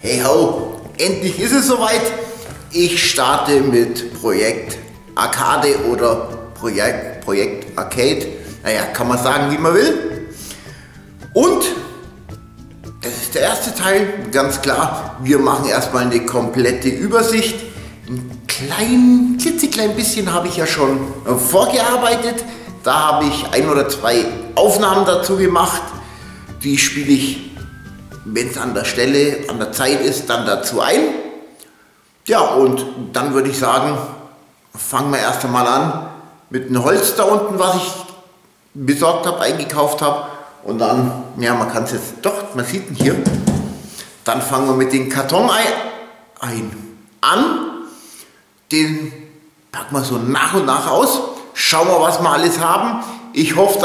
Hey ho, endlich ist es soweit. Ich starte mit Projekt Arcade oder Projekt Arcade. Naja, kann man sagen, wie man will. Und das ist der erste Teil, ganz klar. Wir machen erstmal eine komplette Übersicht. Ein klitzeklein bisschen habe ich ja schon vorgearbeitet. Da habe ich 1 oder 2 Aufnahmen dazu gemacht. Die spiele ich, wenn es an der Stelle, an der Zeit ist, dann dazu ein. Ja, und dann würde ich sagen, fangen wir erst einmal an mit dem Holz da unten, was ich besorgt habe, eingekauft habe. Und dann, ja, man kann es jetzt, doch, man sieht ihn hier. Dann fangen wir mit dem Karton an. Den packen wir so nach und nach aus. Schauen wir, was wir alles haben. Ich hoffe,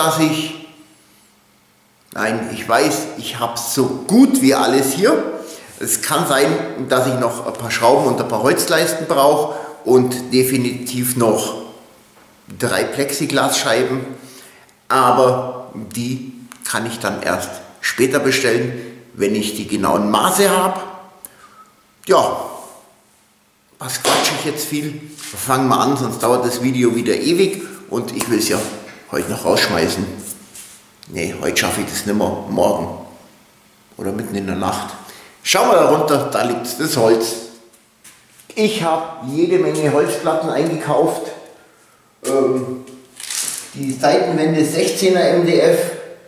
ich weiß, ich habe so gut wie alles hier. Es kann sein, dass ich noch ein paar Schrauben und ein paar Holzleisten brauche und definitiv noch 3 Plexiglasscheiben. Aber die kann ich dann erst später bestellen, wenn ich die genauen Maße habe. Ja, was quatsche ich jetzt viel? Fangen wir an, sonst dauert das Video wieder ewig und ich will es ja heute noch rausschmeißen. Nee, heute schaffe ich das nicht mehr, morgen oder mitten in der Nacht. Schauen wir da runter, da liegt das Holz. Ich habe jede Menge Holzplatten eingekauft. Die Seitenwände 16er MDF.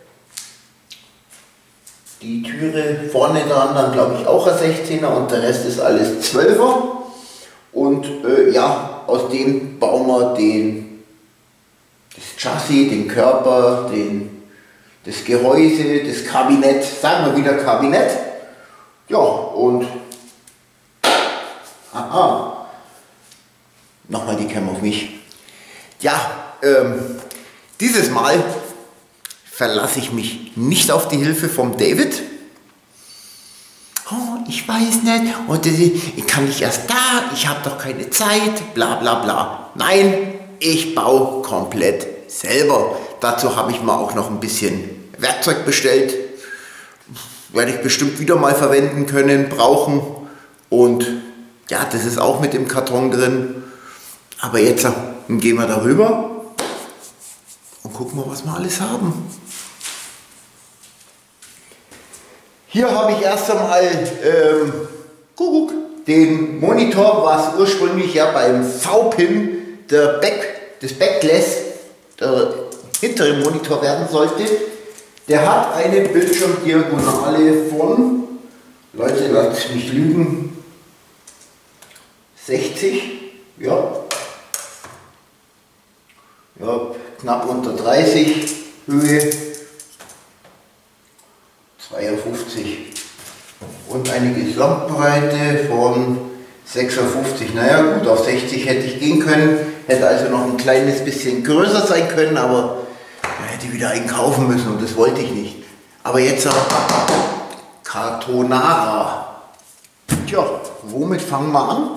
Die Türe vorne dran dann glaube ich auch ein 16er und der Rest ist alles 12er. Und ja, aus dem bauen wir das Chassis, den Körper, das Gehäuse, das Kabinett, sagen wir wieder Kabinett. Ja, und nochmal die Cam auf mich. Ja, dieses Mal verlasse ich mich nicht auf die Hilfe vom David. Oh, ich weiß nicht, und ich kann nicht erst da, ich habe doch keine Zeit, bla bla bla. Nein, ich baue komplett selber. Dazu habe ich mal auch noch ein bisschen Werkzeug bestellt. Werde ich bestimmt wieder mal verwenden können, brauchen. Und ja, das ist auch mit dem Karton drin. Aber jetzt gehen wir darüber und gucken wir, was wir alles haben. Hier habe ich erst einmal den Monitor, was ursprünglich ja beim V-Pin das Backglass, der hintere Monitor werden sollte. Der hat eine Bildschirmdiagonale von, Leute, lasst mich lügen, 60, ja, knapp unter 30 Höhe. 52 und eine Gesamtbreite von 56. Naja gut, auf 60 hätte ich gehen können, hätte also noch ein kleines bisschen größer sein können, aber da hätte ich wieder einen kaufen müssen und das wollte ich nicht. Aber jetzt Kartonara. Tja, womit fangen wir an?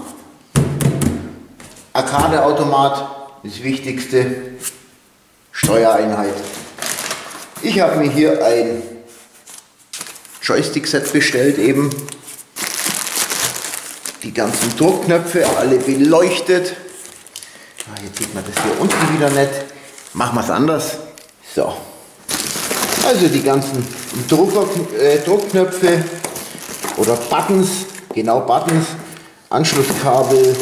Arcade-Automat, das wichtigste, Steuereinheit. Ich habe mir hier ein Joystick-Set bestellt eben. Die ganzen Druckknöpfe, alle beleuchtet. Jetzt sieht man das hier unten wieder nicht. Machen wir es anders. So. Also die ganzen Druckknöpfe oder Buttons, genau Buttons, Anschlusskabel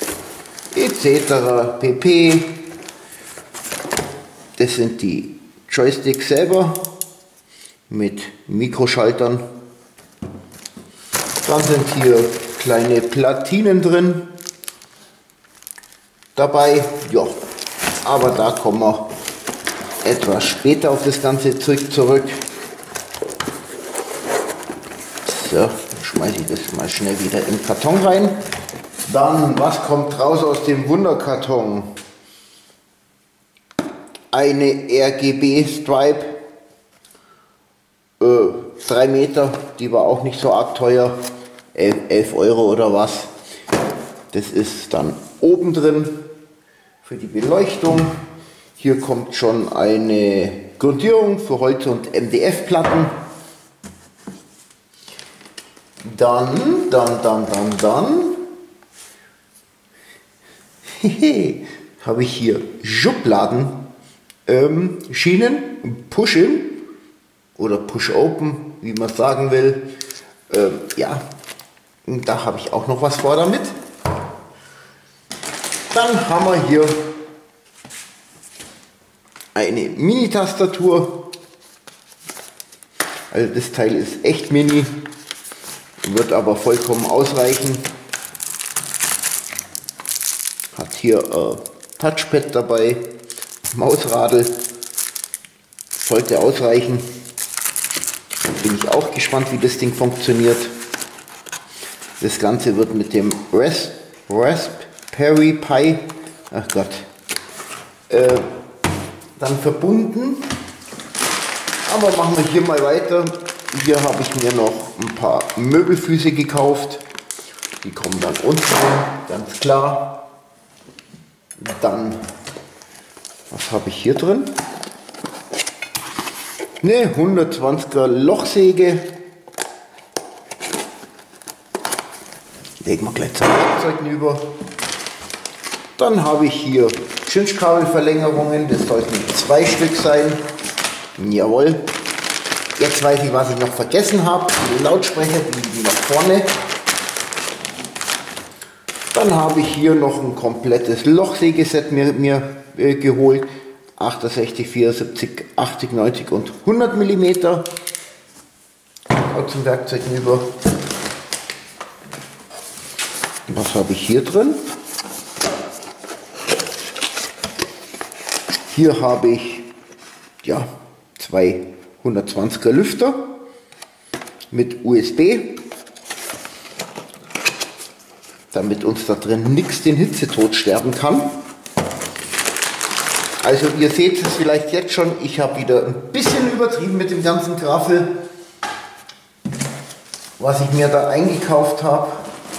etc. pp. Das sind die Joysticks selber mit Mikroschaltern. Dann sind hier kleine Platinen drin dabei. Ja, aber da kommen wir etwas später auf das ganze Zeug zurück. So, dann schmeiße ich das mal schnell wieder in den Karton rein. Dann, was kommt raus aus dem Wunderkarton? Eine RGB-Stripe. 3 Meter, die war auch nicht so arg teuer, 11 Euro oder was. Das ist dann oben drin für die Beleuchtung. Hier kommt schon eine Grundierung für Holz- und MDF-Platten. Dann habe ich hier Schubladen, Schienen, Push-In oder Push-Open, wie man sagen will. Ja, da habe ich auch noch was vor damit. Dann haben wir hier eine Mini-Tastatur. Also das Teil ist echt mini, wird aber vollkommen ausreichen. Hat hier Touchpad dabei, Mausradl, sollte ausreichen. Bin ich auch gespannt, wie das Ding funktioniert. Das Ganze wird mit dem Raspberry Pi, ach Gott, dann verbunden. Aber machen wir hier mal weiter. Hier habe ich mir noch ein paar Möbelfüße gekauft. Die kommen dann unten rein, ganz klar. Dann, was habe ich hier drin? Eine 120er Lochsäge. Legen wir gleich zum Werkzeug über. Dann habe ich hier Cinch-Kabelverlängerungen. Das sollten 2 Stück sein. Jawohl. Jetzt weiß ich, was ich noch vergessen habe. Die Lautsprecher, die liegen nach vorne. Dann habe ich hier noch ein komplettes Lochsägeset mir geholt. 68, 74, 80, 90 und 100 mm. Auch zum Werkzeug über. Was habe ich hier drin? Hier habe ich ja 2 120er Lüfter mit USB, damit uns da drin nichts den Hitzetod sterben kann. Also ihr seht es vielleicht jetzt schon, ich habe wieder ein bisschen übertrieben mit dem ganzen Graffel, was ich mir da eingekauft habe.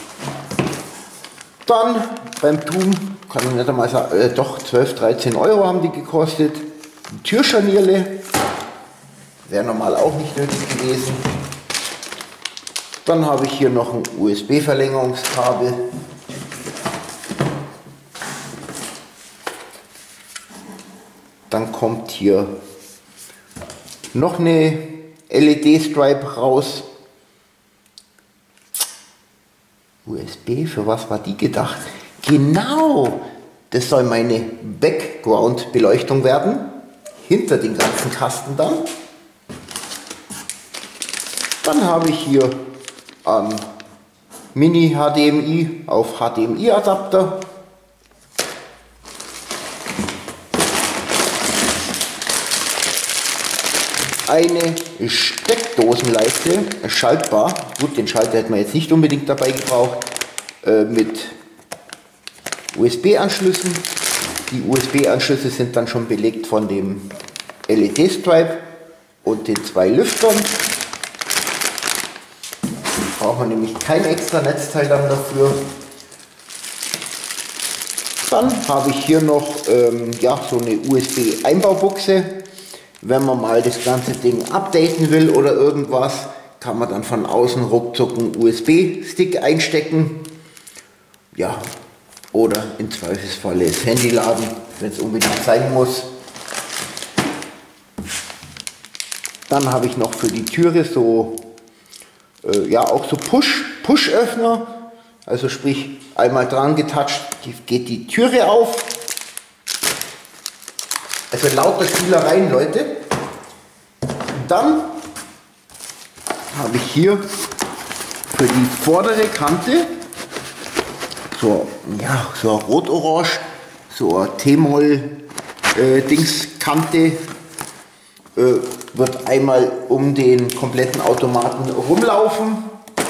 Dann beim TUM, kann ich nicht einmal sagen, doch 12, 13 Euro haben die gekostet. Die Türscharnierle, wäre normal auch nicht nötig gewesen. Dann habe ich hier noch ein USB-Verlängerungskabel. Dann kommt hier noch eine LED-Stripe raus. USB, für was war die gedacht? Genau, das soll meine Background-Beleuchtung werden. Hinter den ganzen Kasten dann. Dann habe ich hier Mini-HDMI auf HDMI-Adapter. Eine Steckdosenleiste, schaltbar. Gut, den Schalter hätten wir jetzt nicht unbedingt dabei gebraucht. Mit USB-Anschlüssen. Die USB-Anschlüsse sind dann schon belegt von dem LED-Stripe und den 2 Lüftern. Braucht man nämlich kein extra Netzteil dann dafür. Dann habe ich hier noch ja, so eine USB-Einbaubuchse. Wenn man mal das ganze Ding updaten will oder irgendwas, kann man dann von außen ruckzuck einen USB-Stick einstecken. Ja, oder im Zweifelsfalle das Handy laden, wenn es unbedingt sein muss. Dann habe ich noch für die Türe so, ja, auch so Push-Öffner. Also sprich, einmal dran getatscht, geht die Türe auf. Also lauter Spielereien, Leute. Dann habe ich hier für die vordere Kante so, ja, so ein rot-orange, so ein T-Moll-Dingskante. Wird einmal um den kompletten Automaten rumlaufen.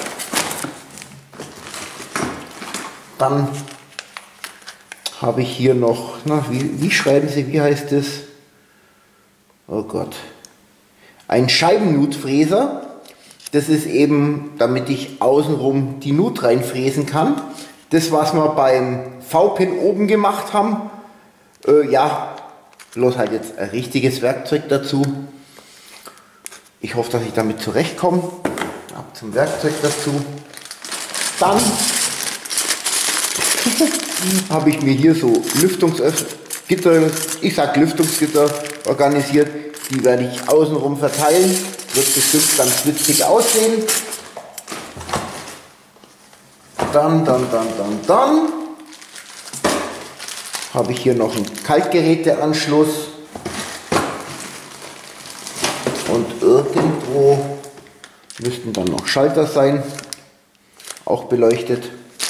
Dann habe ich hier noch, na, wie schreiben sie, wie heißt es? Oh Gott. Ein Scheibennutfräser. Das ist eben, damit ich außenrum die Nut reinfräsen kann. Das, was wir beim V-Pin oben gemacht haben. Ja, bloß halt jetzt ein richtiges Werkzeug dazu. Ich hoffe, dass ich damit zurechtkomme. Ja, zum Werkzeug dazu. Dann habe ich mir hier so Lüftungsgitter, ich sag Lüftungsgitter, organisiert. Die werde ich außenrum verteilen. Wird bestimmt ganz witzig aussehen. Dann habe ich hier noch einen Kaltgeräteanschluss. Und irgendwo müssten dann noch Schalter sein, auch beleuchtet.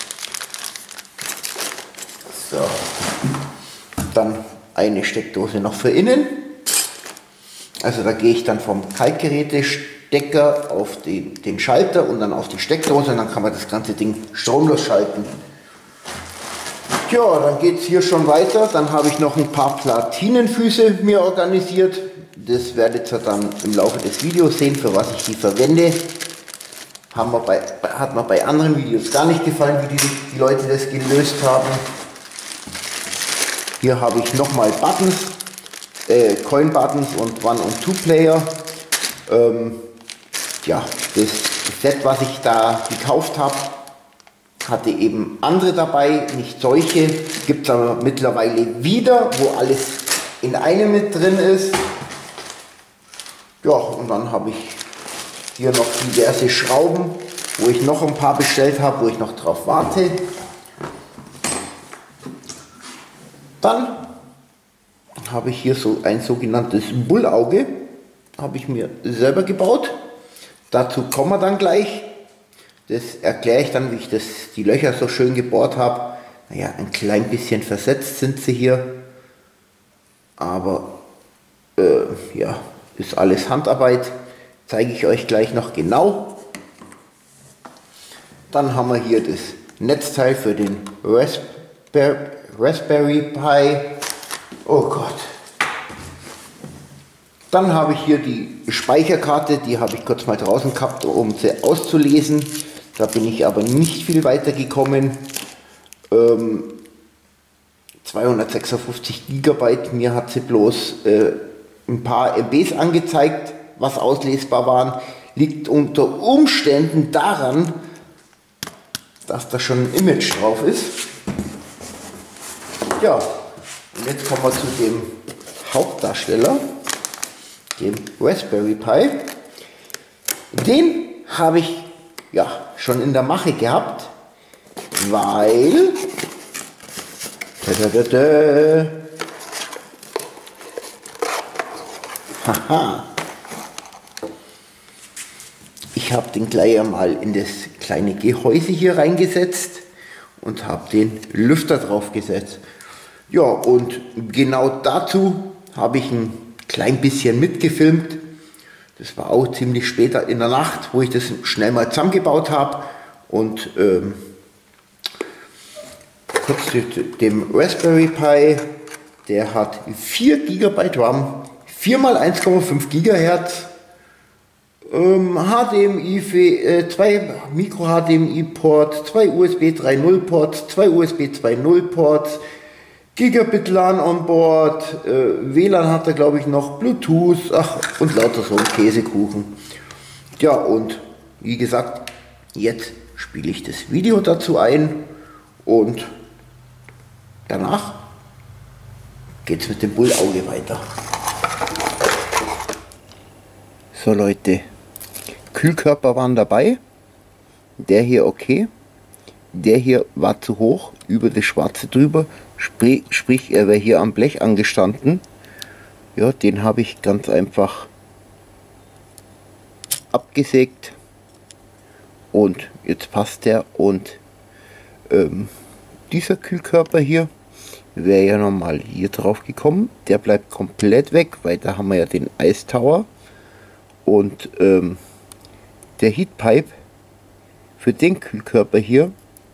So. Dann eine Steckdose noch für innen. Also da gehe ich dann vom Kaltgerätestecker auf den Schalter und dann auf die Steckdose und dann kann man das ganze Ding stromlos schalten. Ja, dann geht es hier schon weiter. Dann habe ich noch ein paar Platinenfüße mir organisiert. Das werdet ihr dann im Laufe des Videos sehen, für was ich die verwende. Hat mir bei anderen Videos gar nicht gefallen, wie die Leute das gelöst haben. Hier habe ich nochmal Buttons, Coin-Buttons und One- und Two-Player. Ja, das Set, was ich da gekauft habe, hatte eben andere dabei, nicht solche. Gibt es aber mittlerweile wieder, wo alles in einem mit drin ist. Ja, und dann habe ich hier noch diverse Schrauben, wo ich noch ein paar bestellt habe, wo ich noch drauf warte. Dann habe ich hier so ein sogenanntes Bullauge, habe ich mir selber gebaut. Dazu kommen wir dann gleich. Das erkläre ich dann, wie ich die Löcher so schön gebohrt habe. Naja, ein klein bisschen versetzt sind sie hier, aber ja, ist alles Handarbeit. Zeige ich euch gleich noch genau. Dann haben wir hier das Netzteil für den Raspberry Pi. Oh Gott. Dann habe ich hier die Speicherkarte, die habe ich kurz mal draußen gehabt, um sie auszulesen. Da bin ich aber nicht viel weiter gekommen. 256 GB, mir hat sie bloß ein paar MBs angezeigt, was auslesbar waren. Liegt unter Umständen daran, dass da schon ein Image drauf ist. Ja, und jetzt kommen wir zu dem Hauptdarsteller, dem Raspberry Pi. Den habe ich ja schon in der Mache gehabt, weil haha, ich habe den gleich einmal in das kleine Gehäuse hier reingesetzt und habe den Lüfter drauf gesetzt. Ja, und genau dazu habe ich ein klein bisschen mitgefilmt. Das war auch ziemlich später in der Nacht, wo ich das schnell mal zusammengebaut habe. Und kurz zu dem Raspberry Pi, der hat 4 GB RAM, 4 x 1,5 GHz, HDMI, 2 Micro-HDMI-Ports, 2 USB 3.0 Ports, 2 USB 2.0 Ports, Gigabit LAN on Board, WLAN hat er glaube ich noch, Bluetooth, ach, und lauter so ein Käsekuchen. Ja, und wie gesagt, jetzt spiele ich das Video dazu ein und danach geht es mit dem Bullauge weiter. So Leute, Kühlkörper waren dabei, der hier okay, der hier war zu hoch, über das Schwarze drüber, sprich er wäre hier am Blech angestanden. Ja, den habe ich ganz einfach abgesägt und jetzt passt der. Und dieser Kühlkörper hier wäre ja normal hier drauf gekommen, der bleibt komplett weg, weil da haben wir ja den Ice Tower. Und der Heatpipe für den Kühlkörper hier,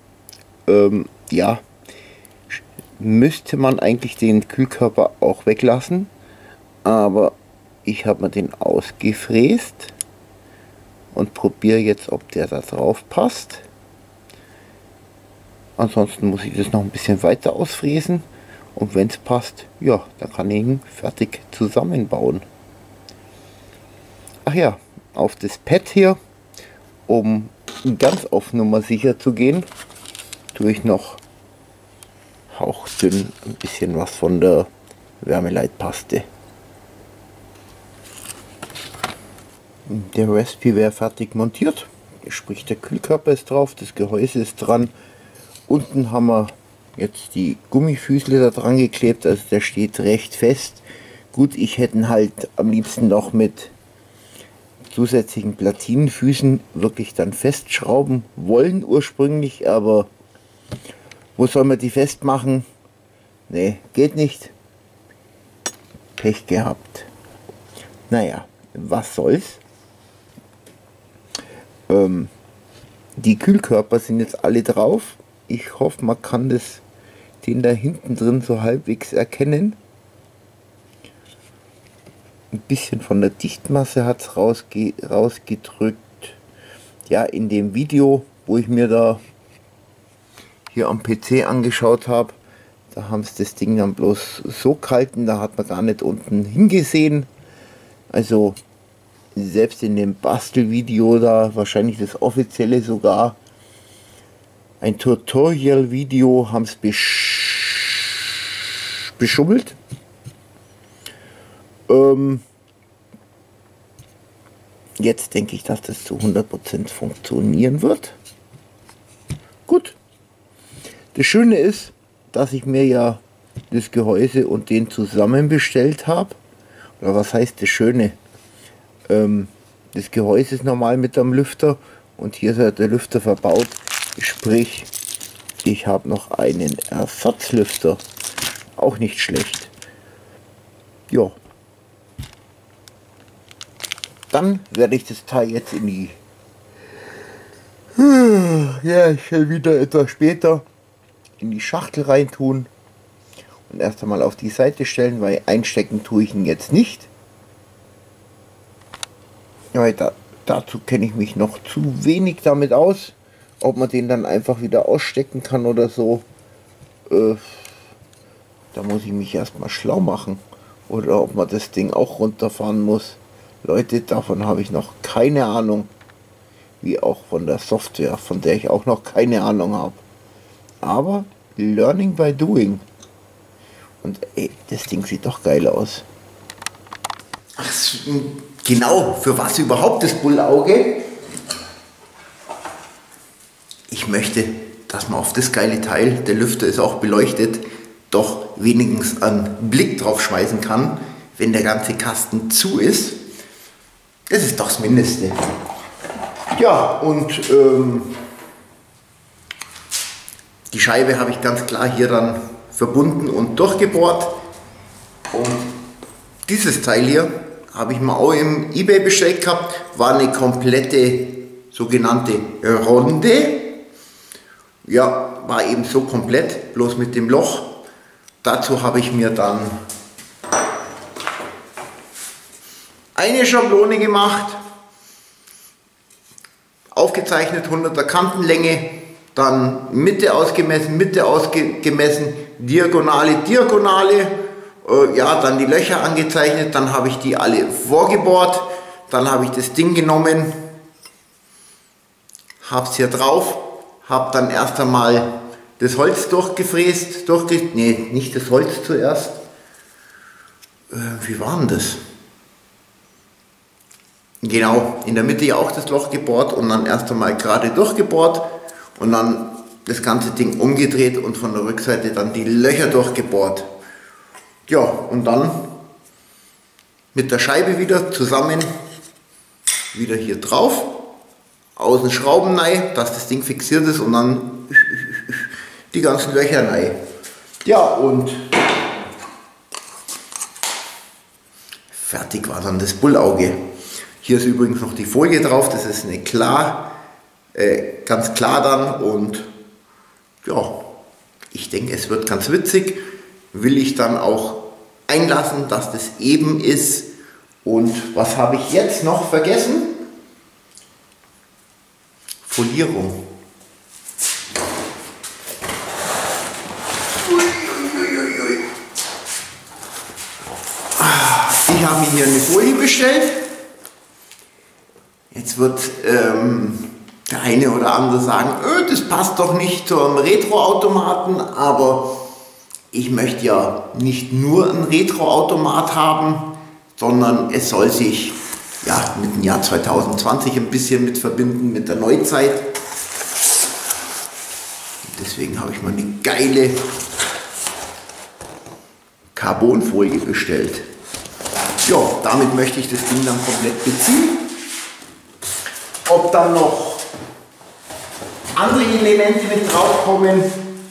ja, müsste man eigentlich den Kühlkörper auch weglassen, aber ich habe mir den ausgefräst und probiere jetzt, ob der da drauf passt. Ansonsten muss ich das noch ein bisschen weiter ausfräsen und wenn es passt, ja, dann kann ich ihn fertig zusammenbauen. Ach ja, auf das Pad hier um ganz auf Nummer sicher zu gehen, tue ich noch hauchdünn ein bisschen was von der Wärmeleitpaste. Der Recipe wäre fertig montiert, sprich der Kühlkörper ist drauf, das Gehäuse ist dran. Unten haben wir jetzt die Gummifüßle da dran geklebt, also der steht recht fest. Gut, ich hätte ihn halt am liebsten noch mit zusätzlichen Platinenfüßen wirklich dann festschrauben wollen ursprünglich, aber wo soll man die festmachen? Ne, geht nicht. Pech gehabt. Naja, was soll's. Die Kühlkörper sind jetzt alle drauf. Ich hoffe, man kann den da hinten drin so halbwegs erkennen. Ein bisschen von der Dichtmasse hat es rausgedrückt. Ja, in dem Video, wo ich mir da hier am PC angeschaut habe, da haben sie das Ding dann bloß so gehalten, da hat man gar nicht unten hingesehen. Also selbst in dem Bastelvideo da, wahrscheinlich das offizielle sogar, ein Tutorial-Video, haben sie beschummelt. Jetzt denke ich, dass das zu 100% funktionieren wird. Gut. Das Schöne ist, dass ich mir ja das Gehäuse und den zusammen bestellt habe. Oder was heißt das Schöne? Das Gehäuse ist normal mit einem Lüfter und hier ist der Lüfter verbaut. Sprich, ich habe noch einen Ersatzlüfter. Auch nicht schlecht. Ja. Dann werde ich das Teil jetzt in die... Ja, ich will wieder etwas später in die Schachtel rein tun und erst einmal auf die Seite stellen, weil einstecken tue ich ihn jetzt nicht. Ja, dazu kenne ich mich noch zu wenig damit aus. Ob man den dann einfach wieder ausstecken kann oder so, da muss ich mich erstmal schlau machen. Oder ob man das Ding auch runterfahren muss. Leute, davon habe ich noch keine Ahnung. Wie auch von der Software, von der ich auch noch keine Ahnung habe. Aber learning by doing. Und ey, das Ding sieht doch geil aus. Ach, genau, für was überhaupt das Bullauge? Ich möchte, dass man auf das geile Teil, der Lüfter ist auch beleuchtet, doch wenigstens einen Blick drauf schmeißen kann, wenn der ganze Kasten zu ist. Das ist doch das Mindeste. Ja, und die Scheibe habe ich ganz klar hier dann verbunden und durchgebohrt. Und dieses Teil hier habe ich mal auch im eBay bestellt gehabt, war eine komplette sogenannte Runde. Ja, war eben so komplett, bloß mit dem Loch. Dazu habe ich mir dann eine Schablone gemacht, aufgezeichnet 100er Kantenlänge, dann Mitte ausgemessen, Diagonale, ja, dann die Löcher angezeichnet, dann habe ich die alle vorgebohrt, dann habe ich das Ding genommen, habe es hier drauf, habe dann erst einmal das Holz durchgefräst, nee, nicht das Holz zuerst, wie war denn das? Genau, in der Mitte ja auch das Loch gebohrt und dann erst einmal gerade durchgebohrt und dann das ganze Ding umgedreht und von der Rückseite dann die Löcher durchgebohrt. Ja, und dann mit der Scheibe wieder zusammen, wieder hier drauf, außen Schrauben rein, dass das Ding fixiert ist und dann die ganzen Löcher rein. Ja, und fertig war dann das Bullauge. Hier ist übrigens noch die Folie drauf, das ist eine ganz klar dann und ja, ich denke, es wird ganz witzig. Will ich dann auch einlassen, dass das eben ist. Und was habe ich jetzt noch vergessen? Folierung. Ich habe mir hier eine Folie bestellt. Jetzt wird der eine oder andere sagen, das passt doch nicht zum Retro-Automaten, aber ich möchte ja nicht nur einen Retro-Automat haben, sondern es soll sich ja mit dem Jahr 2020 ein bisschen mit verbinden, mit der Neuzeit. Deswegen habe ich mal eine geile Carbonfolie bestellt. Ja, damit möchte ich das Ding dann komplett beziehen. Ob dann noch andere Elemente mit drauf kommen,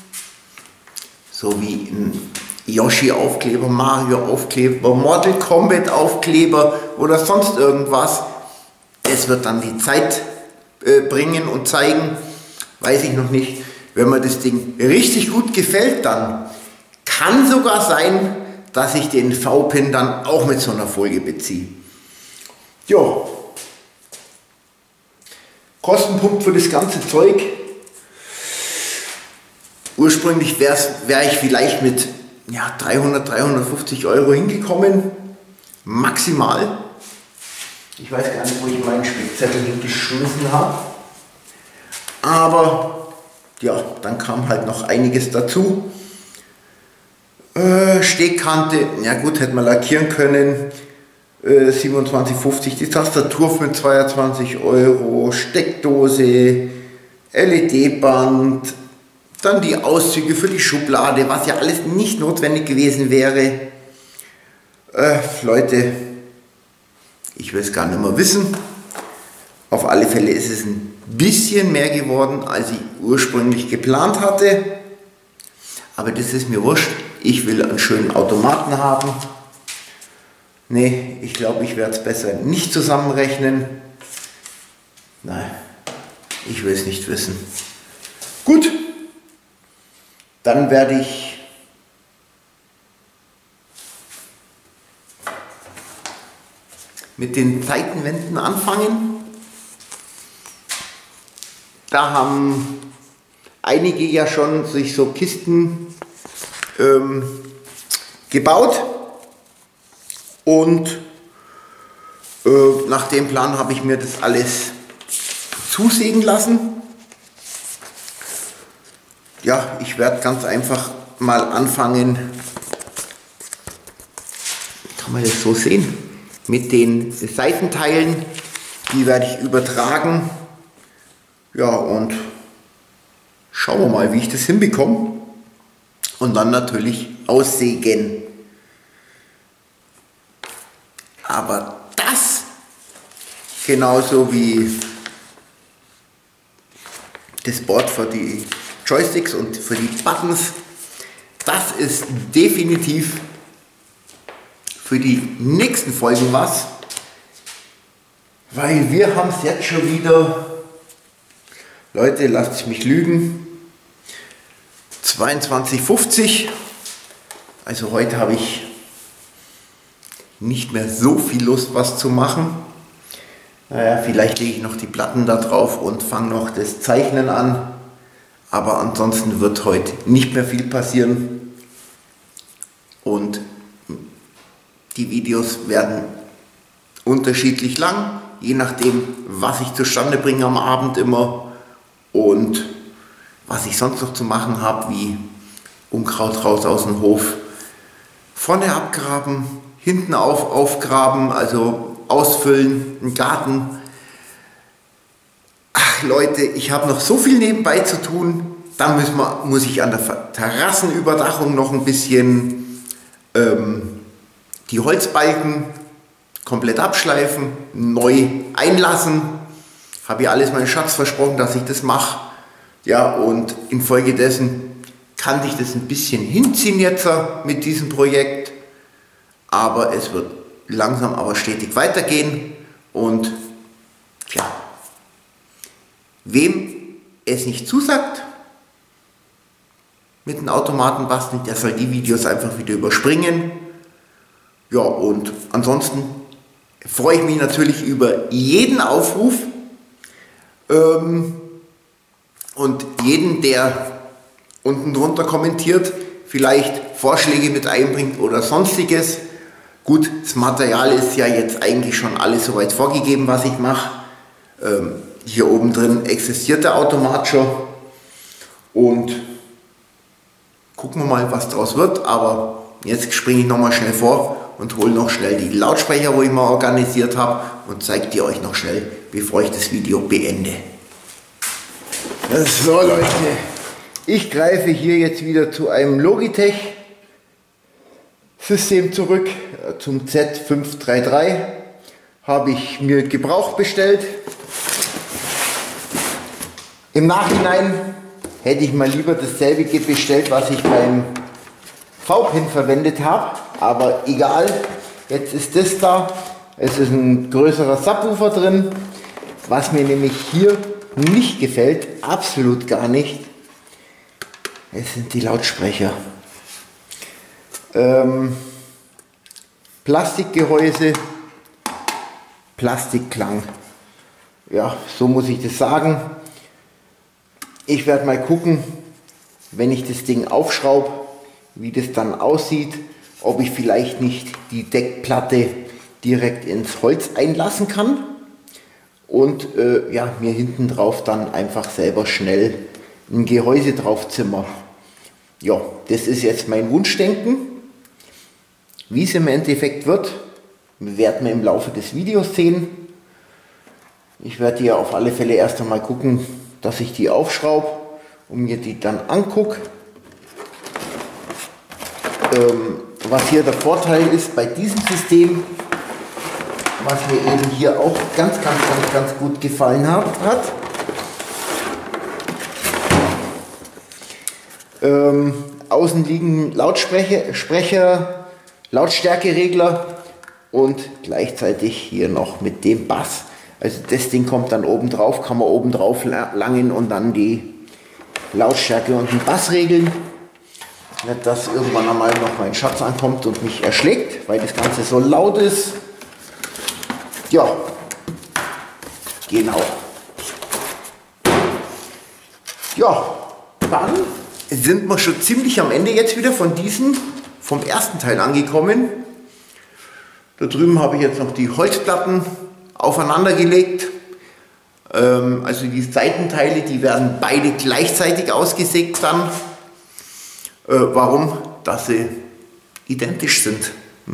so wie ein Yoshi-Aufkleber, Mario-Aufkleber, Mortal Kombat-Aufkleber oder sonst irgendwas, das wird dann die Zeit bringen und zeigen, weiß ich noch nicht. Wenn mir das Ding richtig gut gefällt, dann kann sogar sein, dass ich den V-Pin dann auch mit so einer Folie beziehe. Jo. Kostenpunkt für das ganze Zeug. Ursprünglich wäre ich vielleicht mit 300, 350 Euro hingekommen. Maximal. Ich weiß gar nicht, wo ich meinen Spickzettel hingeschmissen habe. Aber ja, dann kam halt noch einiges dazu. Stehkante, ja gut, hätte man lackieren können. 27,50, die Tastatur für 22 Euro, Steckdose, LED-Band, dann die Auszüge für die Schublade, was ja alles nicht notwendig gewesen wäre. Leute, ich will es gar nicht mehr wissen. Auf alle Fälle ist es ein bisschen mehr geworden, als ich ursprünglich geplant hatte. Aber das ist mir wurscht. Ich will einen schönen Automaten haben. Nee, ich glaube, ich werde es besser nicht zusammenrechnen. Nein, ich will es nicht wissen. Gut, dann werde ich mit den Seitenwänden anfangen. Da haben einige ja schon sich so Kisten gebaut und nach dem Plan habe ich mir das alles zusägen lassen. Ja, ich werde ganz einfach mal anfangen, kann man das so sehen, mit den Seitenteilen, die werde ich übertragen. Ja, und schauen wir mal, wie ich das hinbekomme. Und dann natürlich aussägen. Aber das, genauso wie das Board für die Joysticks und für die Buttons, das ist definitiv für die nächsten Folgen was. Weil wir haben es jetzt schon wieder, Leute, lasst mich lügen, 22,50. Also heute habe ich nicht mehr so viel Lust, was zu machen. Naja, vielleicht lege ich noch die Platten da drauf und fange noch das Zeichnen an. Aber ansonsten wird heute nicht mehr viel passieren. Und die Videos werden unterschiedlich lang, je nachdem, was ich zustande bringe am Abend immer. Und was ich sonst noch zu machen habe, wie Unkraut raus aus dem Hof, vorne abgraben, hinten aufgraben, also ausfüllen, einen Garten. Ach Leute, ich habe noch so viel nebenbei zu tun. Dann muss ich an der Terrassenüberdachung noch ein bisschen die Holzbalken komplett abschleifen, neu einlassen. Habe ja alles meinem Schatz versprochen, dass ich das mache. Ja, und infolgedessen kann sich das ein bisschen hinziehen jetzt mit diesem Projekt. Aber es wird langsam aber stetig weitergehen. Und ja, wem es nicht zusagt, mit dem Automaten basteln, der soll die Videos einfach wieder überspringen. Ja, und ansonsten freue ich mich natürlich über jeden Aufruf und jeden, der unten drunter kommentiert, vielleicht Vorschläge mit einbringt oder sonstiges. Gut, das Material ist ja jetzt eigentlich schon alles soweit vorgegeben, was ich mache. Hier oben drin existiert der Automat schon und gucken wir mal, was daraus wird. Aber jetzt springe ich nochmal schnell vor und hole noch schnell die Lautsprecher, wo ich mal organisiert habe, und zeige die euch noch schnell, bevor ich das Video beende. So Leute, ich greife hier jetzt wieder zu einem Logitech System zurück, zum Z533. Habe ich mir gebraucht bestellt. Im Nachhinein hätte ich mal lieber dasselbe bestellt, was ich beim V-Pin verwendet habe, aber egal, jetzt ist das da. Es ist ein größerer Subwoofer drin, was mir nämlich hier nicht gefällt, absolut gar nicht. Es sind die Lautsprecher. Plastikgehäuse, Plastikklang. Ja, so muss ich das sagen. Ich werde mal gucken, wenn ich das Ding aufschraube, wie das dann aussieht, ob ich vielleicht nicht die Deckplatte direkt ins Holz einlassen kann und ja, mir hinten drauf dann einfach selber schnell ein Gehäuse drauf zimmer. Ja, das ist jetzt mein Wunschdenken. Wie es im Endeffekt wird, werden wir im Laufe des Videos sehen. Ich werde hier auf alle Fälle erst einmal gucken, dass ich die aufschraube und mir die dann angucke. Was hier der Vorteil ist bei diesem System, was mir eben hier auch ganz gut gefallen hat. Außen liegen Lautsprecher, Lautstärkeregler und gleichzeitig hier noch mit dem Bass. Also das Ding kommt dann oben drauf, kann man oben drauf langen und dann die Lautstärke und den Bass regeln. Nicht, dass irgendwann einmal noch mein Schatz ankommt und mich erschlägt, weil das Ganze so laut ist. Ja, genau. Ja, dann sind wir schon ziemlich am Ende jetzt wieder vom ersten Teil angekommen. Da drüben habe ich jetzt noch die Holzplatten aufeinander gelegt. Also die Seitenteile, die werden beide gleichzeitig ausgesägt dann. Warum? Dass sie identisch sind.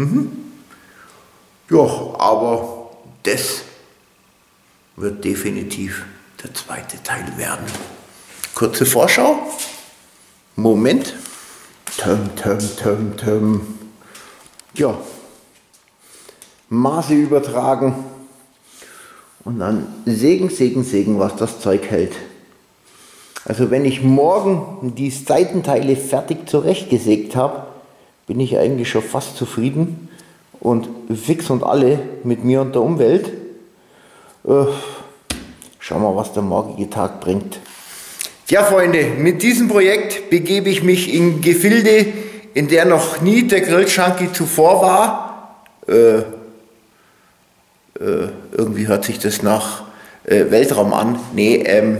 Ja, aber das wird definitiv der zweite Teil werden. Kurze Vorschau. Moment. Ja. Maße übertragen. Und dann sägen, was das Zeug hält. Also wenn ich morgen die Seitenteile fertig zurechtgesägt habe, bin ich eigentlich schon fast zufrieden und fix und alle mit mir und der Umwelt. Schauen wir, was der morgige Tag bringt. Ja Freunde, mit diesem Projekt begebe ich mich in Gefilde, in der noch nie der Grillschanki zuvor war. Irgendwie hört sich das nach Weltraum an. Nee,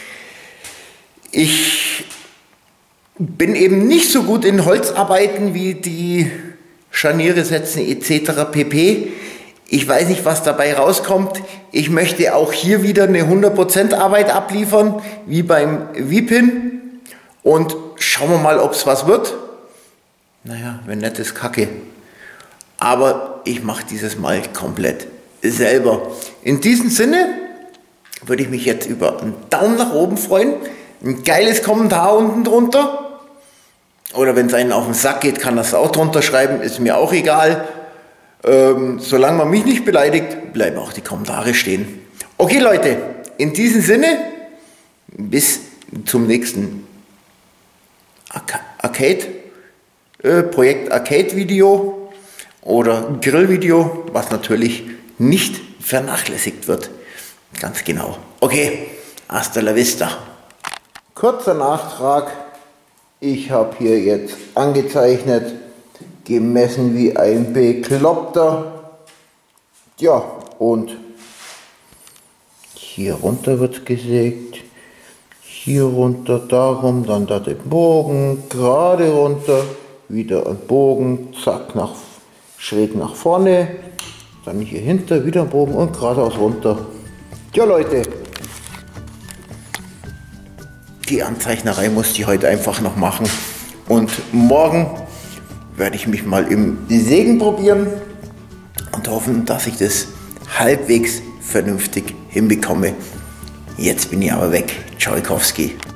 ich bin eben nicht so gut in Holzarbeiten wie die Scharniere setzen etc. pp. Ich weiß nicht, was dabei rauskommt. Ich möchte auch hier wieder eine 100% Arbeit abliefern, wie beim V-Pin. Und schauen wir mal, ob es was wird. Naja, wenn nicht, ist Kacke. Aber ich mache dieses Mal komplett selber. In diesem Sinne würde ich mich jetzt über einen Daumen nach oben freuen. Ein geiles Kommentar unten drunter. Oder wenn es einen auf den Sack geht, kann das auch drunter schreiben. Ist mir auch egal. Solange man mich nicht beleidigt, bleiben auch die Kommentare stehen. Okay Leute, in diesem Sinne, bis zum nächsten Projekt Arcade Video oder Grillvideo, was natürlich nicht vernachlässigt wird. Ganz genau. Okay, hasta la vista. Kurzer Nachtrag. Ich habe hier jetzt angezeichnet, gemessen wie ein Bekloppter. Ja, und hier runter wird gesägt, hier runter, darum, dann da den Bogen, gerade runter, wieder ein Bogen, zack, schräg nach vorne, dann hier hinter wieder ein Bogen und geradeaus runter. Ja Leute, die Anzeichnerei musste ich heute einfach noch machen. Und morgen werde ich mich mal im Sägen probieren und hoffen, dass ich das halbwegs vernünftig hinbekomme. Jetzt bin ich aber weg. Tschaikowski.